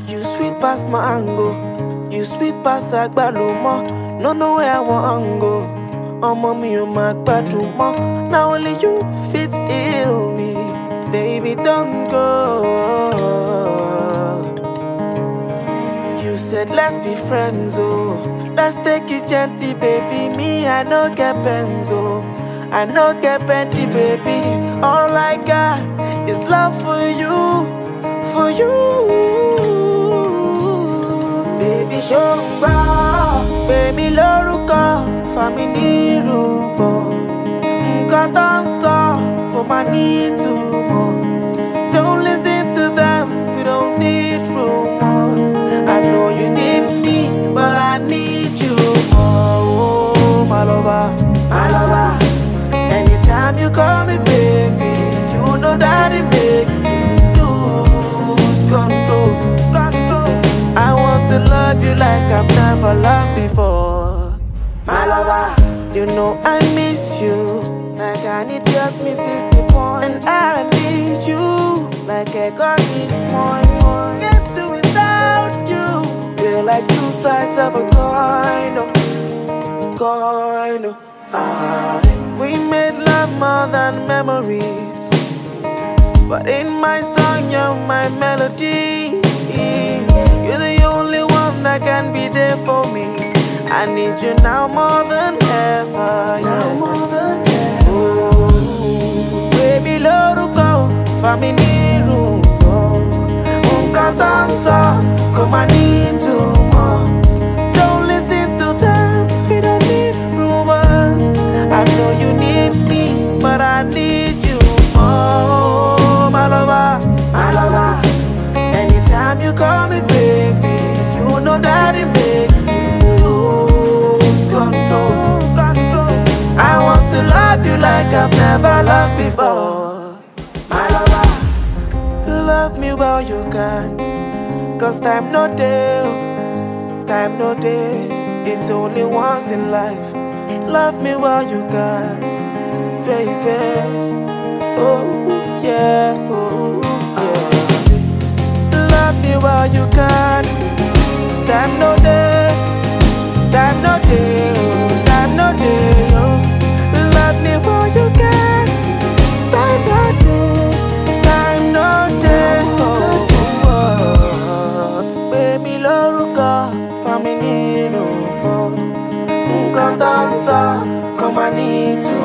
You sweet past mango, you sweet past agbalumo. No know where I want go. Mommy, you my mo. Now only you fit heal me. Baby, don't go. You said let's be friends, oh. Let's take it gently, baby. Me, I no get benzo. I no get bendy, baby. All I got is love for you, for you. Baby, show me, baby, loruko, family rubo. Nkan tan so, but I need to more. Don't listen to them, we don't need rumors. I know you need me, but I need you more. Oh, my lover, my lover. Anytime you call me baby, you know that it makes me lose control, control. I want to love you like I've never loved before. My lover, you know I miss you like I need just me 60 points. And I need you like a God needs more and more. Can't do without you. Feel like two sides of a coin, oh, coin, oh. We made love more than memories, but in my song you're my melody. You're the only one that can be there for me. I need you now more than ever, yeah. More than ever. Oh, baby, loruko, family rubo. Nkan tan so, come I need you more. Don't listen to them, we don't need rumors. I know you need me, but I need you more. My lover, my lover. Anytime you call me baby, you know that it makes me lose control, control. I want to love you like I've never loved before. My lover, love me while you can, 'cause time no day, time no day. It's only once in life. Love me while you can, baby. Oh yeah, oh yeah. Love me while you can. Time no day, time no day, oh, time no day, oh. Love me while you can. Time no day, time no day, oh, oh. Baby, loruko, family no more. Nkan tan so, come I need to